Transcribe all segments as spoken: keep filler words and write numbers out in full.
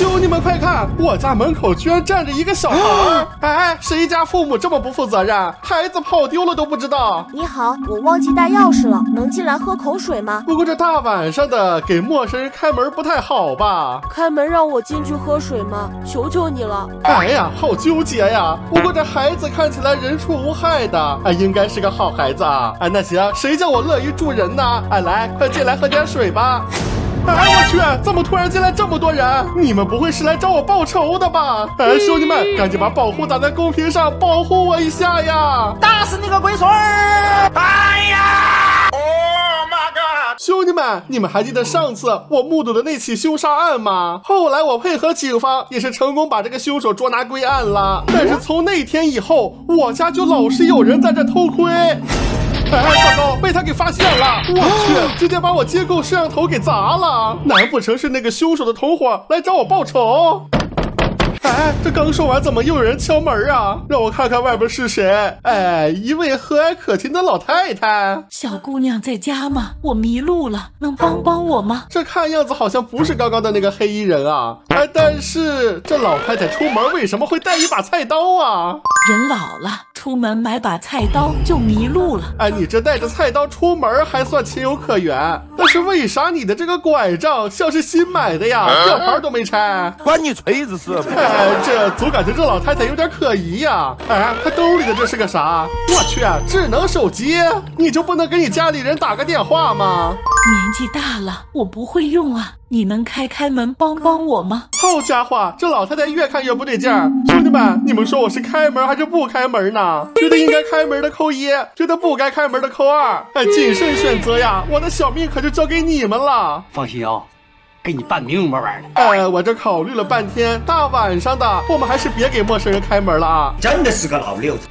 兄弟们快看，我家门口居然站着一个小孩！哎，谁家父母这么不负责任，孩子跑丢了都不知道？ 你好，我忘记带钥匙了，能进来喝口水吗？ 不过这大晚上的给陌生人开门不太好吧？ 开门让我进去喝水吗？求求你了！ 哎呀，好纠结呀！不过这孩子看起来人畜无害的，哎，应该是个好孩子啊！哎，那行，谁叫我乐于助人呢？哎，来，快进来喝点水吧。哎，我去，怎么突然进来这么多人？你们不会是来找我报仇的吧？哎，兄弟们，赶紧把保护打在公屏上，保护我一下呀！ 打死你个龟孙儿！哎呀 ！Oh my god！ 兄弟们，你们还记得上次我目睹的那起凶杀案吗？后来我配合警方，也是成功把这个凶手捉拿归案了。但是从那天以后，我家就老是有人在这偷窥。哎，糟糕，被他给发现了！我去，直接把我监控摄像头给砸了！难不成是那个凶手的同伙来找我报仇？哎，这刚说完，怎么又有人敲门啊？让我看看外边是谁。哎，一位和蔼可亲的老太太。 小姑娘在家吗？我迷路了，能帮帮我吗？ 这看样子好像不是刚刚的那个黑衣人啊。哎，但是这老太太出门为什么会带一把菜刀啊？ 人老了，出门买把菜刀就迷路了。 哎，你这带着菜刀出门还算情有可原，但是为啥你的这个拐杖像是新买的呀？吊牌都没拆， 关你锤子事！ 哎，这总感觉这老太太有点可疑呀。哎，她兜里的这是个啥？我去，智能手机，你就不能给你家里人打个电话吗？ 年纪大了，我不会用啊，你能开开门帮帮我吗？ 好家伙，这老太太越看越不对劲儿。兄弟们，你们说我是开门还是不开门呢？觉得应该开门的扣一，觉得不该开门的扣二。哎，谨慎选择呀，我的小命可就交给你们了。 放心啊，给你办明白白的。 哎，我这考虑了半天，大晚上的，我们还是别给陌生人开门了啊！ 真的是个老六子。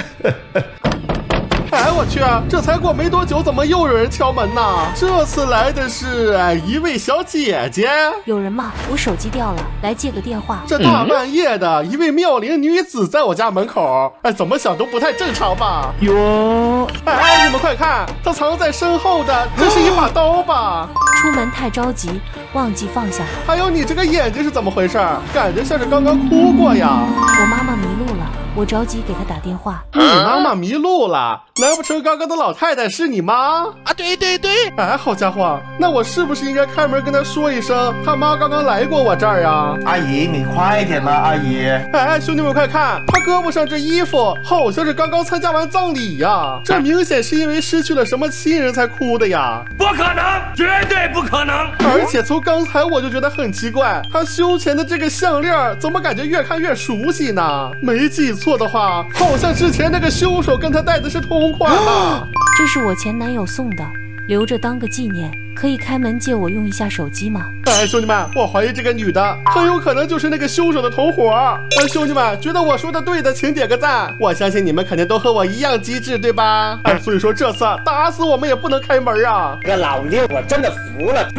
哎，我去，这才过没多久，怎么又有人敲门呢？这次来的是哎一位小姐姐。 有人吗？我手机掉了，来借个电话。 这大半夜的，一位妙龄女子在我家门口，哎，怎么想都不太正常吧？ 哟， 哎，你们快看，她藏在身后的，这是一把刀吧？ 出门太着急，忘记放下。 还有你这个眼睛是怎么回事？感觉像是刚刚哭过呀。 我妈妈迷路了，我着急给她打电话。 你妈妈迷路了？难不成刚刚的老太太是你妈？ 啊，对对对！ 哎，好家伙，那我是不是应该开门跟她说一声，她妈刚刚来过我这儿啊？ 阿姨，你快点嘛，阿姨！ 哎，兄弟们快看，她胳膊上这衣服好像是刚刚参加完葬礼呀，这明显是因为失去了什么亲人才哭的呀。 不可能，绝对不可能！ 而且从刚才我就觉得很奇怪，她胸前的这个项链怎么感觉越看越熟悉呢？没记错的话，好像之前那个凶手跟她戴的是同款吧？ 这是我前男友送的，留着当个纪念。可以开门借我用一下手机吗？ 哎，兄弟们，我怀疑这个女的很有可能就是那个凶手的同伙。哎，兄弟们，觉得我说的对的，请点个赞。我相信你们肯定都和我一样机智，对吧？哎，所以说这次打死我们也不能开门啊！ 这个老六，我真的服了。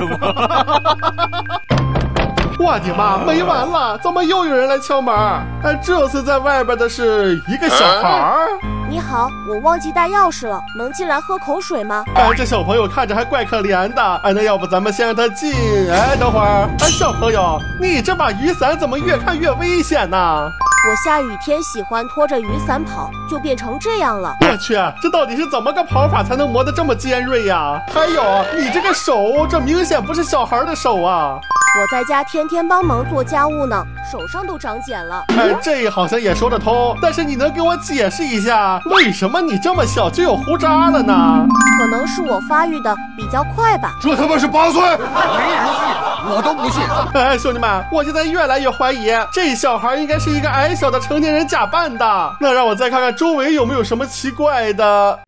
我的妈，没完了，怎么又有人来敲门？哎，这次在外边的是一个小孩儿。 你好，我忘记带钥匙了，能进来喝口水吗？ 哎，这小朋友看着还怪可怜的。哎，那要不咱们先让他进。哎，等会儿，哎，小朋友，你这把雨伞怎么越看越危险呢？ 我下雨天喜欢拖着雨伞跑，就变成这样了。 我去，这到底是怎么个跑法才能磨得这么尖锐呀？还有，你这个手，这明显不是小孩的手啊！ 我在家天天帮忙做家务呢，手上都长茧了。 哎，这好像也说得通，但是你能给我解释一下，为什么你这么小就有胡渣了呢？ 可能是我发育的比较快吧。 这他妈是八岁，没人信，我都不信。 哎，兄弟们，我现在越来越怀疑，这小孩应该是一个矮小的成年人假扮的。那让我再看看周围有没有什么奇怪的。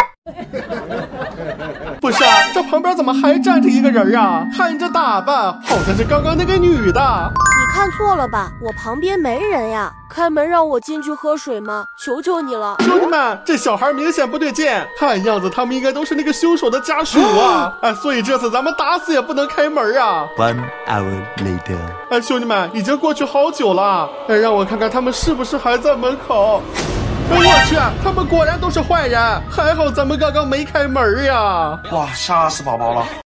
不是啊，这旁边怎么还站着一个人啊？看这打扮，好像是刚刚那个女的。 你看错了吧？我旁边没人呀。开门让我进去喝水吗？求求你了。 兄弟们，这小孩明显不对劲，看样子他们应该都是那个凶手的家属啊。哎，所以这次咱们打死也不能开门啊。 One hour later。 哎，兄弟们，已经过去好久了。哎，让我看看他们是不是还在门口。哎，我去，他们果然都是坏人，还好咱们刚刚没开门呀！ 哇，吓死宝宝了。